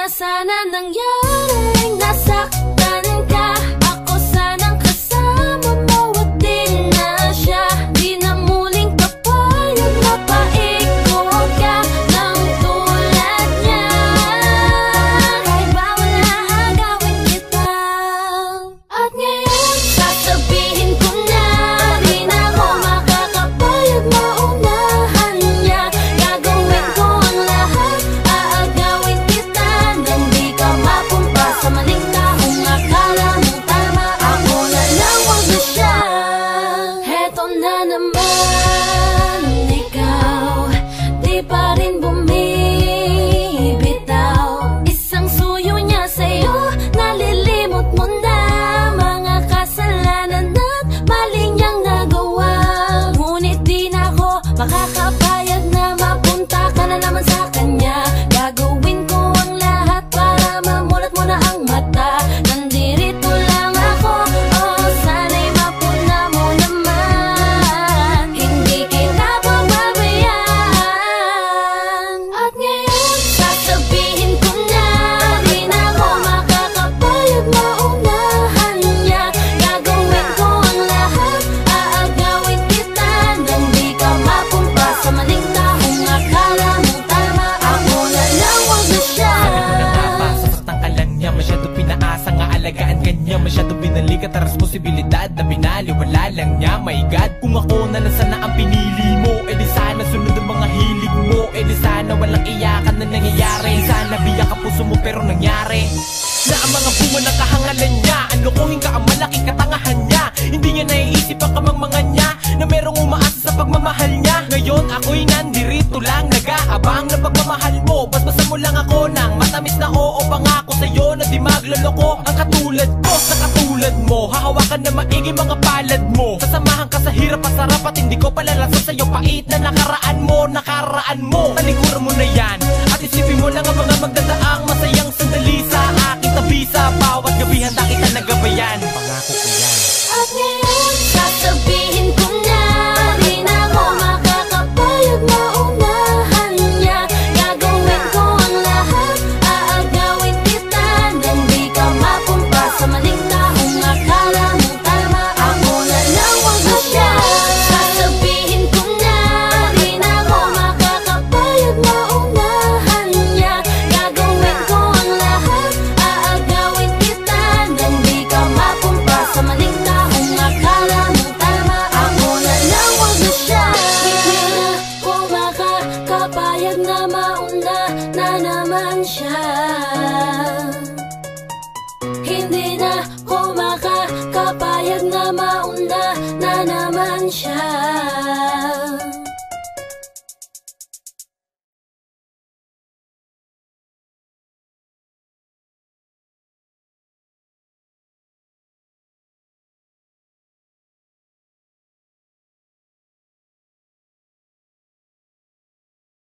sana nangyaring nasaktan ka? Ako sanang kasama mo at di na siya. Di na muling papayag na paikot ka ng tulad niya. Kahit bawal na agawin kita. At ngayon sasabihin ko na di na ako makakapayag maunahan niya. Gagawin ko ang lahat, aagawin kita nang di ka mapunta sa maling taong akala mong tama. Ako na lang wag na siya. Heto na naman ikaw, di pa rin bumibitaw. Isang suyo niya sa'yo, nalilimot mo na mga kasalanan at mali niyang nagawa. Ngunit di na ako makakapayag na mapunta ka na naman sa kanya. Gagawin ko ang lahat para mamulat mo na ang mata. Nandirito lang ako, oh sana'y mapuna mo naman. Hindi kita pababayaan. At ngayon sasabihin ko na di na ako makakapayag maunahan niya. Gagawin ko ang lahat, aagawin kita nang di ka mapunta sa maling taong akala mong tama. Ako na lang wag na siya. Sasaktan ka lang niya, masyado pinaasa nga alagaan ka niya. Masyado binalikat ang responsibilidad na binaliwala lang niya. My God, kung ako na lang sana ang pinili mo, edi sana sunod ang mga hilig mo. Edi sana walang iyakan na nangyayari. Sana biyak ang puso mo pero nangyari na ang mga bunga ng kahangalan niya. Ang lokohin ka ang malaking katangahan niya. Hindi niya naiisip ang kamangmangan niya na merong umaasa sa pagmamahal niya. Ngayon ako'y nandirito lang, nag-aabang ng pagmamahal mo. Basbasan mo lang ako ng matamis na oo. Pangako sa'yo na di magloloko ang katulad ko sa katulad mo. Hahawakan na maigi mga palad mo. Sasamahan ka sa hirap at sarap at hindi ko palalasa sa'yo. Pait na nakaraan mo, nakaraan mo. Talikuran mo na yan at isipin mo lang ang mga magdadaang masayang sandali sa aking tabi. Sa bawat gabi handa kita nagabayan. Pangako ko yan. At ngayon sasabihin ko na di na ako makakapayag maunahan niya. Gagawin ko ang lahat, aagawin kita nang di ka mapunta sa maling taong akala mong tama. Ako na lang wag na siya. Sasabihin ko na di na ako makakapayag maunahan niya. Gagawin ko ang lahat, aagawin kita nang di ka mapunta sa maling taong akala mong tama. Ako na lang wag na siya. Hindi na ko makakapayag na mauna na naman siya. Hindi na ko makakapayag na mauna na naman siya.